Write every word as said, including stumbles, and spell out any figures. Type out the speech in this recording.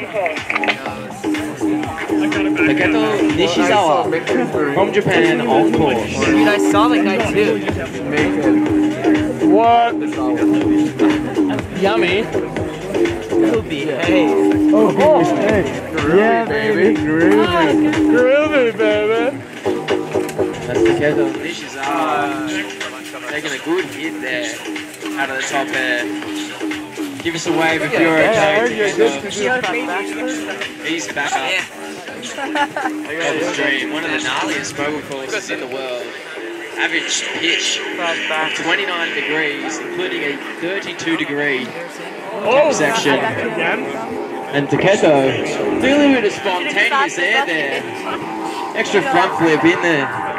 Taketo Nishizawa from Japan on course. Dude, I saw the guy too. What? Yummy. Groovy, hey. Oh, oh hey. Yeah, baby. Groovy. Groovy, baby. That's Taketo Nishizawa taking a good hit there out of the top air. Give us a wave if you're okay. He's back up. Of the stream. One of the gnarliest mobile courses in the world. Average pitch of twenty-nine degrees, including a thirty-two degree top section. And Taketo, doing a little bit of spontaneous air there. Extra front flip in there.